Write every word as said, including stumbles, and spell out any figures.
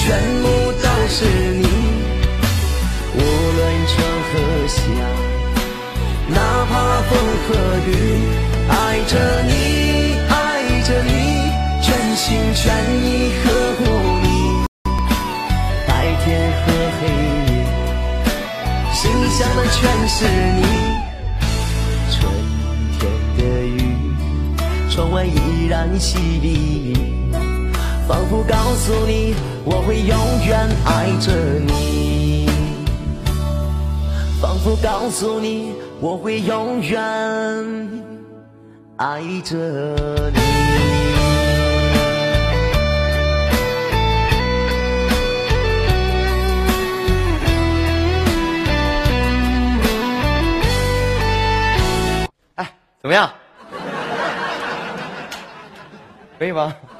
全部都是你。无论春和夏，哪怕风和雨，爱着你，爱着你，全心全意呵护你。白天和黑夜，心想的全是你。春天的雨，窗外依然淅沥沥，仿佛告诉你，我会永远爱着你。仿佛告诉你，我会永远爱着你。哎，怎么样？可以吗？